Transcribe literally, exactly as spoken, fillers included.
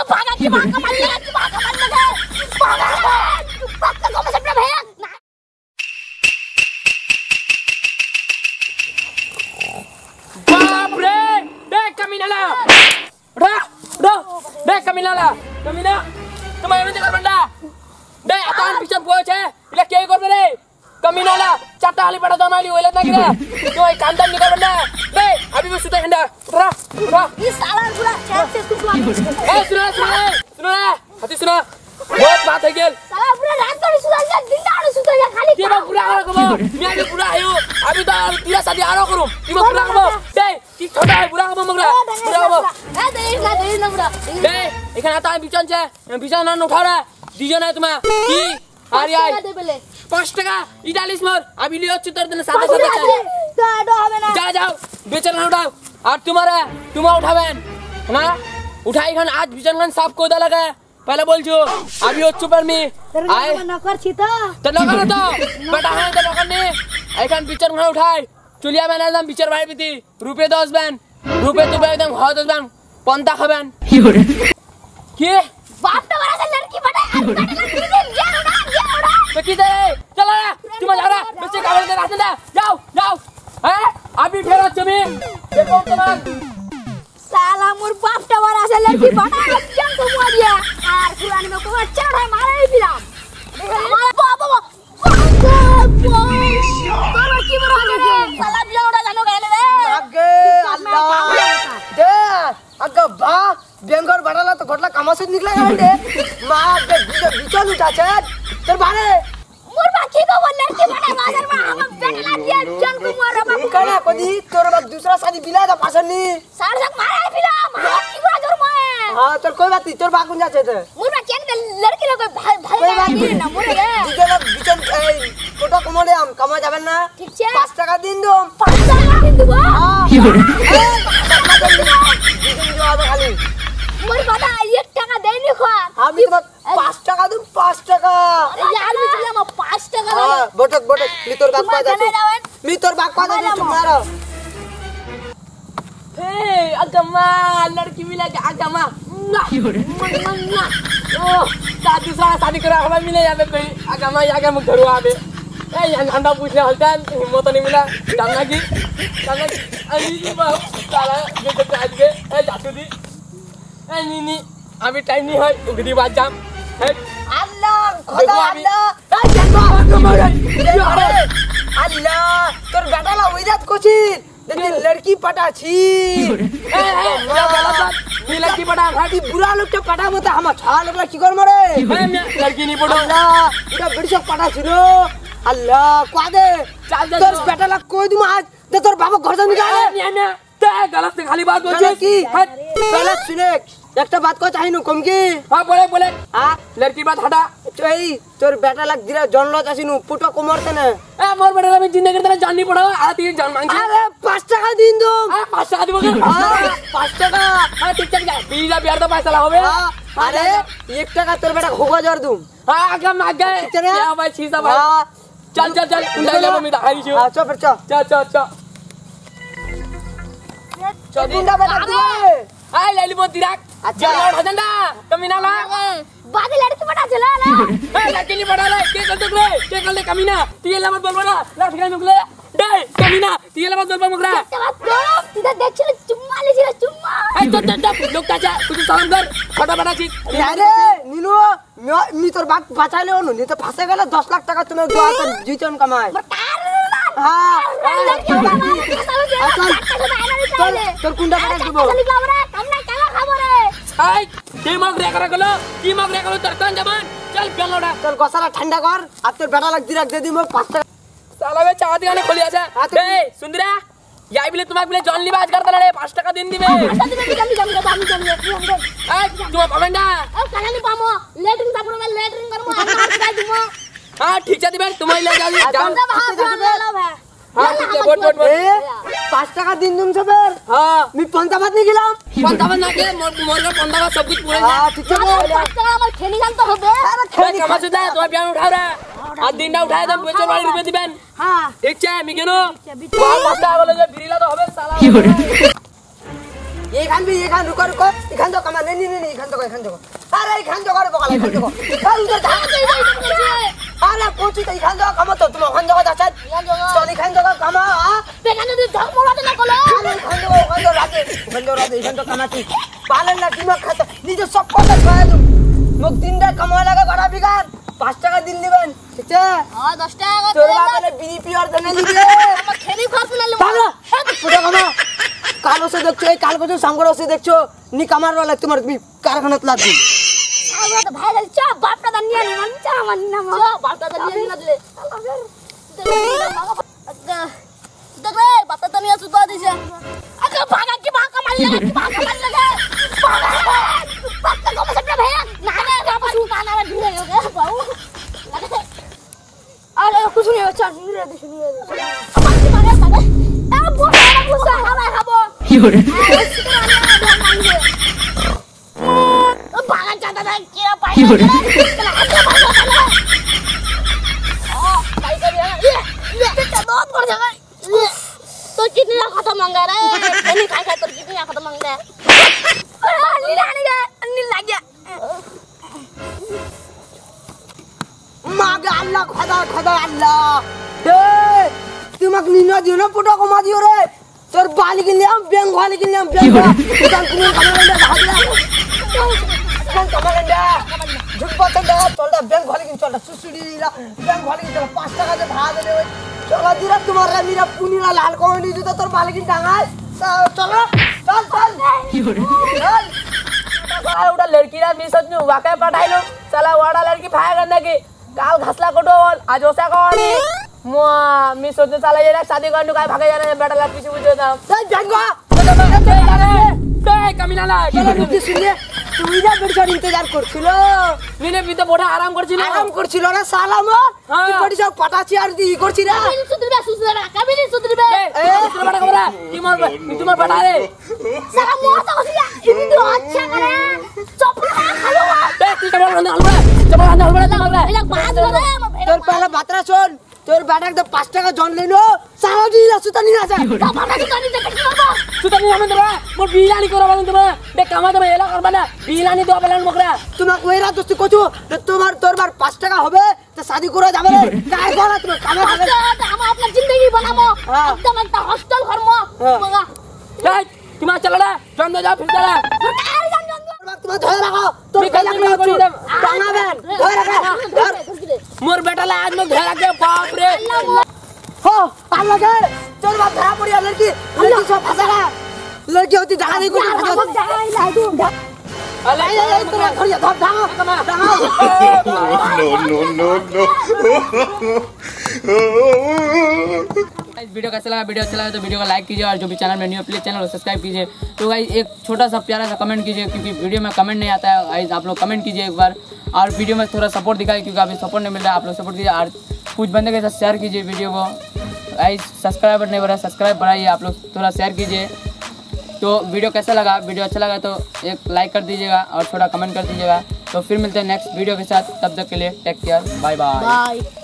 भागा की भागा मार लगा की भागा मार लगा भागा पक्का को मत भैया बाप रे देख कमीना ला उठा उठा देख कमीना ला कमीना तुम्हारे नीचे कर बंदा देख अतान पीछे पहुंच है इला क्या कर रे कमीना ला चाटा हाली पड़ा तो माली ओले ना गिरा तो एक काम दाम निकल बंदा देख अभी भी सुता खंडा उठा उठा ये साला पूरा चैट से कुछ बात ए सुनो सुनो सुनो हाथी सुनो बहुत बात है गेल साला पूरा रात को सुता गया दिन दाड़ सुता गया खाली ये बात पूरा करो मैं भी पूरा आयो अभी तो तेरा शादी आरो करूं ये बात पूरा करो दे की छोटा है पूरा करो मगरा पूरा करो ए दे ना दे ना पूरा दे एखाने आता है बिचन छे बिचन ना उठा रे दिजन है तुम्हें की हारी आई दे पहले पाँच टका इडालिस मोर अभी लियो चितर देने सादा सादा चाहिए दाडो হবে না जा जाओ बेचन ना उठाओ और तुम्हारा तुम उठावेन ना उठाई खान आज बिचन खान साफ को दा लगा पहले बोल जो अभी हो चुपर में आए नकर छी तो तो नकर तो बेटा है तो नकर ने एखान बिचन खान उठाई चुलिया में एकदम बिचर भाई बीती रुपए दस बैन रुपए तो एकदम हो दस बैन पंता खबेन के बाप तो बड़ा लड़की बड़ा लड़की दे जा उड़ा जा उड़ा तो की दे चलो तुम जा रहा बच्चे कावल दे रास्ते दे जाओ जाओ हैं अभी ठहरो तुम्हें देखो तुम साला मोर बाप तो बड़ा लड़की बड़ा क्या को मुआ दिया यार पुरानी में को चढ़ा मारे ही फिरा हमारा बाबा बाबा की बड़ा साला बिया उड़ा जानो गए रे आगे अल्लाह दे अग बा बेंगर बडाला तो घटला कामासून निकला गांडे मा बे बिचन उठा छे तर बारे मोर बाकी को वो लड़की बड़ा बाजार में हम बेटा ला दिया जन को मोर बाप कने कोदी तोर बाप दूसरा शादी बिला दा पासनी सार तक मारे फिरा मार की बड़ा जोर में हां तर कोई बात नहीं तोर बाकुन जाचे ते मोर बा केन लड़की लोग भाई भाई ना मोर रे दिगला बिचन फोटो कमोडे हम कमा जाबेन ना ठीक छे पाँच टाका दिन दो पाँच टाका दिन दो हां बिचन जो आबे खाली मोर बादा एक टाका देनी खो हम तो पाँच टाका दूं पाँच टाका अरे यार बिचला में पाँच टाका हां बटक बटक मी तोर बाप पा जातो मी तोर बाप पा जातो चुप ना रहो हे अगम्मा लड़की मिला के अगम्मा ओ शादी सा शादी करा हमें मिले यहाँ पे कोई अगम्मा यहाँ के मुख धरो आवे ए यहाँ अंडा पूछने हलता हिम्मत नहीं मिला जाना की जाना की अभी जी बाप साला ये तो आज के ए जातू दी ए नी नी अभी टाइम नहीं है उगदी बात जाम है अल्लाह खुदा अल्लाह ए जन्मा कमरे अरे अल्लाह तोर बेटाला वइजात कोचिन लेकिन लड़की पटा छी ए ए गलत बात ये लड़की पटा खाटी बुरा लोग तो पटा मत हम छा लोग की कर मरे ए लड़की नहीं पटो अल्लाह इटा बड़ी सब पटा छिरो अल्लाह क्वादे तोर बेटाला कोई दूं आज ते तोर बाबा घर से निकाले नहीं नहीं ते गलत से खाली बात बोल की पहले सुने একটা बात को चाहिनु कम की हां बोले बोले हां लड़की बात हटा এই তোর বেটা লাগ দিরা জনল চাছিনু পুটো কোমরতে না এ মোর বেটা আমি জিন্দেগি তেরা জানি পড়া আর তুই জান মাংছি আরে পাঁচ টাকা দিন দম আ পাঁচ টাকা দিব কে পাঁচ টাকা হ্যাঁ ঠিক ঠিক যায় বিলা বিয়ার তো পয়সা হবে আরে এক টাকা তোর বেটা হোগা জর দুম हां आगे मागे क्या भाई छीसा भाई चल चल चल उंडाई ले मम्मी दाई छु हां चल फिर चल चल चल चल चल गुंडा बेटा दे आय ले ली तिराक अच्छा लौट हजंदा कमीना ला बाकी लड़की बड़ा चला ना ए लड़की नहीं पड़ा रे के कर दे रे के कर ले कमीना तिये ले मत बोल बोला लाठ के मुगले डे कमीना तिये ले मत बोल मुगरा इधर देख चले चुम्मा ले चले चुम्मा ए तो तो लोग ताजा कुछ शर्म कर फटा फटा चीज अरे नीनू मी तोर बात बचा ले ओनु नहीं तो फंसे गेला दस लाख टाका तुम्हें दो हाथ जीतन कमाए हां तोर कुंडा बेटा देबो हाय के मग रे करा गलो की मग रे करो तरकन जमान चल बेंगलोड़ा चल गोसाला ठंडा कर अब तेरे बेटा लग दिरक दे दी मैं पाँच टाका साला वे चाहत गाने खोलिया छे ए सुंदरा याई बिले तुम्हारे बिले जॉन लिबाज करता रे पाँच टाका दिन दिबे पाँच टाका दिन जम जम बामी जम ए तुम पवेंडा ओ काला नहीं पामो लेटरिंग तापुर में लेटरिंग करमो हाथ का दिमो हां ठीक छे दिबे तुम ले जाओ जाम हां ठीक है बोट बोट बोट ए पाँच टाका दिन तुम से फिर हां मी पंचावत नहीं गिलाम पंचावत ना के मोर मोर का पंचावत सब कुछ पूरे हां ठीक है पाँच टाका हमर खेनी जान तो होबे अरे खेनी कमा सुदा तो बियान उठा रे आज दिन ना उठाए दम बेचर वाली रुपए दिबेन हां ठीक छे मी केनो वाह मस्ता वाला जो बिरीला तो होबे साला এখান বি এখান রুকো রুকো এখান তো কামা নেই নেই নেই এখান তো এখান তো আরে এখান তো করে বকালে এখান তো আর উধর ধান আরে কোচি তো এখান তো কামা তো তুমি ওখান জায়গা যাচ্ছ চল এখান তো কামা এখানে যদি ধর্ম রাতে না করলো আরে এখান তো ওখান তো রাতে ওখান তো রাতে এখান তো কামা কি পালেন না দিমাগ খাতে নিজে সব কথা ছয় দু মুখ তিনটা কামা লাগা করা বিগান পাঁচ টাকা দিন দিবেন ঠিক আছে হ্যাঁ দশ টাকা তোর বাবারে বিড়ি পিওর দেনে দিবে আমার খেলি খরচ না পাগলা পুরো কামা কাল বসে দেখছো এই কাল বসে সামগর বসে দেখছো নি কামার वाला তোমার কারখানাত লাগবে আরে তো ভাই চা বাপটা দান নিয়ে মান চা মান না মা চা বাপটা দান নিয়ে না দিলে দেখলে বাপটা দান নিয়ে সুদা দিছে আগে ভাগা কি ভাগা মারলে কি ভাগা মারলে ভাগা বাপটা কম সে ভাই না না বাপ সুদা না ঢুলে গেল বাবু আরে कुछ नहीं अच्छा नहीं रे नहीं रे আমার কি মারে সাথে এ বসে বসে হাওয়া খাবো কি করে ভাগা চাটা না কি পাই কি করে ও ভাই করে ये ये बहुत कर जाएगा तो कितनी खाता मांगा रे नहीं खाई खाई तो कितनी खाता मांगता है अरे लाने का नहीं लग गया मागे अल्लाह खुदा खुदा अल्लाह ए तुमक नीना दियो ना पुटो को मा दियो रे তোর বালি কিনলাম ব্যাংক ভালি কিনলাম ব্যাংক দোকান কিনলাম কামাগন্ডা ভাগলা কোন কামাগন্ডা ঝুটপতন্ডা চলটা ব্যাংক ভালি কিন চলটা সুসুড়ি দিলা ব্যাংক ভালি কিন চল পাঁচ টাকা দে ভাগ দে ওই চলা দিরা তোমার রা মিরা পুনিরা লাল কমনি দিতো তোর বালি কিন টাঙাল চলো চল চল কি করে চল साला उड़ा लड़की रा मिस सजनु वाके पटाइलो साला वाड़ा लड़की फाया गंदा की काल घसला कोटोल आज ओसा कोनी मो मिस सजनु साला ये शादी करनु काय भागे जाने बेटा ला पीछे बुझो ना चल जंगा তে কামিনালা চলো রুটি শুনে তুই না বেড়ছার ইন্তজার করছিল নিনে বিতে বড় আরাম করছিল আরাম করছিল না সালা মো তুই বেড়ছার পাটাছি আর দি করছি রে কাবিলি সুদরিবে সুদরা কাবিলি সুদরিবে এ তোর বড় কবরা কি মারবে তোমার বেটা রে সারা মোটা কইলা ইনি তো আচ্ছা করে চপলা খালো এ তুই কেমন রান্না হলবা কেমন রান্না হলবা তোমার এটা বাদ রে তোর পালা বাতরা শোন তোর বেটার তো পাঁচ টাকা জন লইলো সারা দিলা সুতা নিনা যা বাবা কি জানি যে কি করব সুতা নিয়ে আমি দেবা মোর বিরিয়ানি করবা তুমি বে কামা দেবা এলা করবা না বিরিয়ানি দেবা বলেন মকরা তোমাক ওইরা দোস্তি কচু তোমার তোরবার পাঁচ টাকা হবে তো শাদি করে যাবে রে কাই বলা তুমি কামে হবে हम अपना जिंदगी बनामो एकदम एक हॉस्टल घरमो मगा এই তোমার চলা রে জন্দ যাও ফির চলা তুমি ধরে রাখো তোর কালা করে টাঙাবেন ধরে রাখো ধর मोर बेटा ला आज में घेरा के बाप रे हो पाल लगे তোর বাপ ধরা পড়ি লড়কি লড়কি সব ফাঁসা লড়কি होती জায়গা नहीं कुछ अले তোর ধরিয়া ধর দাও দাও no no no इस वीडियो कैसा लगा वीडियो अच्छा लगा तो वीडियो को लाइक कीजिए और जो भी चैनल में न्यू प्लीज चैनल को सब्सक्राइब कीजिए तो गाइस एक छोटा सा प्यारा सा कमेंट कीजिए क्योंकि वीडियो में कमेंट नहीं आता है गाइस आप लोग कमेंट कीजिए एक बार और वीडियो में थोड़ा सपोर्ट दिखाइए क्योंकि अभी सपोर्ट नहीं मिल रहा है आप लोग सपोर्ट कीजिए और कुछ बंदे के साथ शेयर कीजिए वीडियो को गाइस सब्सक्राइबर नहीं बढ़ा सब्सक्राइब बढ़ाइए आप लोग थोड़ा शेयर कीजिए तो वीडियो कैसा लगा वीडियो अच्छा लगा तो एक लाइक कर दीजिएगा और थोड़ा कमेंट कर दीजिएगा तो फिर मिलते हैं नेक्स्ट वीडियो के साथ तब तक के लिए take care bye bye bye